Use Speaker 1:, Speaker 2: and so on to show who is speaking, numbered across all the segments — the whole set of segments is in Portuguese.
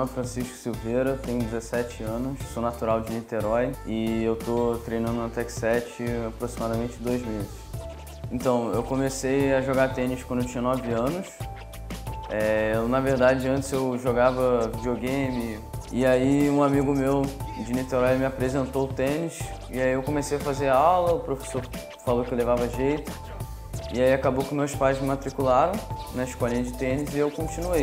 Speaker 1: Francisco Silveira, tenho 17 anos, sou natural de Niterói e eu tô treinando na Tech 7 há aproximadamente 2 meses. Então, eu comecei a jogar tênis quando eu tinha 9 anos. Na verdade, antes eu jogava videogame e aí um amigo meu de Niterói me apresentou o tênis e aí eu comecei a fazer aula, o professor falou que eu levava jeito e aí acabou que meus pais me matricularam na escolinha de tênis e eu continuei.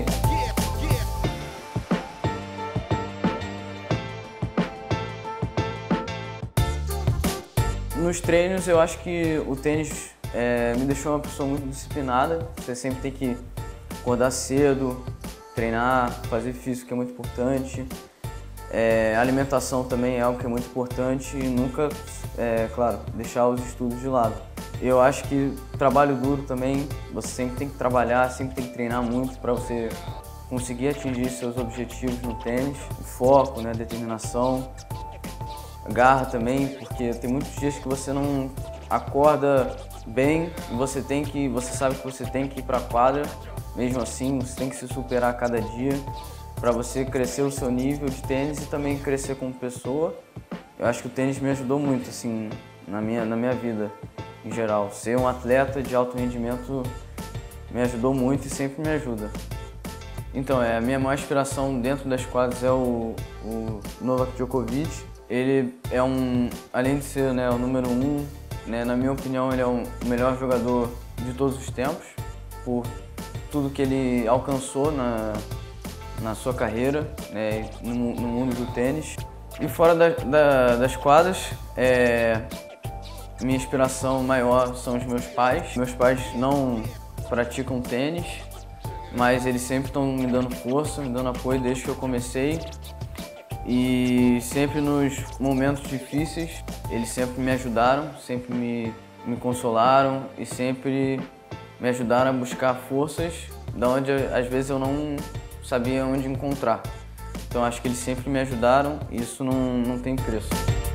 Speaker 1: Nos treinos eu acho que o tênis me deixou uma pessoa muito disciplinada. Você sempre tem que acordar cedo, treinar, fazer físico que é muito importante. A alimentação também é algo que é muito importante e nunca, claro, deixar os estudos de lado. Eu acho que trabalho duro também, você sempre tem que trabalhar, sempre tem que treinar muito para você conseguir atingir seus objetivos no tênis. O foco, né, determinação, garra também, porque tem muitos dias que você não acorda bem e você sabe que você tem que ir para a quadra. Mesmo assim, você tem que se superar a cada dia para você crescer o seu nível de tênis e também crescer como pessoa. Eu acho que o tênis me ajudou muito assim na minha vida em geral. Ser um atleta de alto rendimento me ajudou muito e sempre me ajuda. Então, a minha maior inspiração dentro das quadras é o Novak Djokovic. Ele é além de ser, né, o número 1, né, na minha opinião, ele é o melhor jogador de todos os tempos, por tudo que ele alcançou na sua carreira, né, no mundo do tênis. E fora das quadras, minha inspiração maior são os meus pais. Meus pais não praticam tênis, mas eles sempre estão me dando força, me dando apoio desde que eu comecei. E sempre nos momentos difíceis, eles sempre me ajudaram, sempre me consolaram e sempre me ajudaram a buscar forças da onde às vezes eu não sabia onde encontrar. Então acho que eles sempre me ajudaram e isso não tem preço.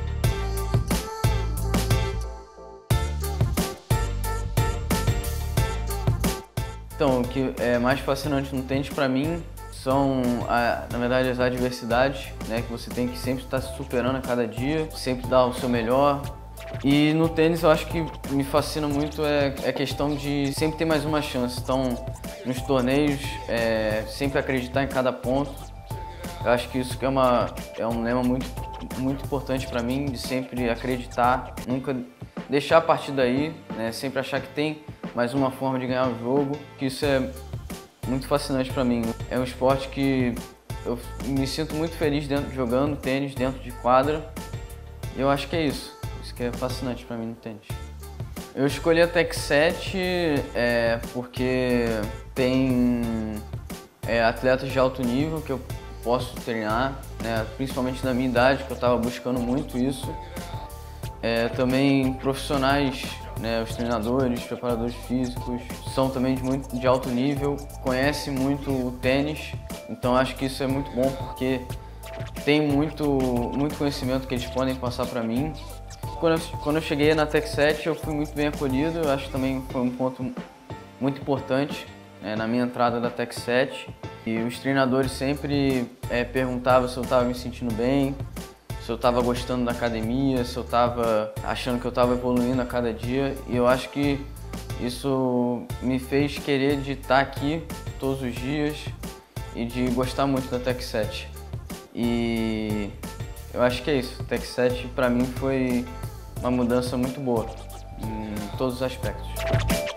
Speaker 1: Então, o que é mais fascinante no tênis para mim são, na verdade, as adversidades, né, que você tem que sempre estar se superando a cada dia, sempre dar o seu melhor. E no tênis eu acho que me fascina muito a questão de sempre ter mais uma chance. Então, nos torneios, sempre acreditar em cada ponto. Eu acho que isso que é um lema muito, muito importante para mim, de sempre acreditar, nunca deixar a partir daí, né, sempre achar que tem mais uma forma de ganhar o jogo, que isso é muito fascinante para mim. É um esporte que eu me sinto muito feliz jogando tênis dentro de quadra. E eu acho que é isso que é fascinante para mim no tênis. Eu escolhi a Tech 7 porque tem atletas de alto nível que eu posso treinar, né, principalmente na minha idade, que eu estava buscando muito isso. Também profissionais, né, os treinadores, preparadores físicos, são também de alto nível, conhecem muito o tênis, então acho que isso é muito bom porque tem muito conhecimento que eles podem passar para mim. Quando eu cheguei na Tech 7 eu fui muito bem acolhido, eu acho que também foi um ponto muito importante, né, na minha entrada da Tech 7. E os treinadores sempre perguntavam se eu estava me sentindo bem, se eu estava gostando da academia, se eu estava achando que eu estava evoluindo a cada dia. E eu acho que isso me fez querer de estar aqui todos os dias e de gostar muito da Tech 7. E eu acho que é isso. Tech 7 para mim foi uma mudança muito boa em todos os aspectos.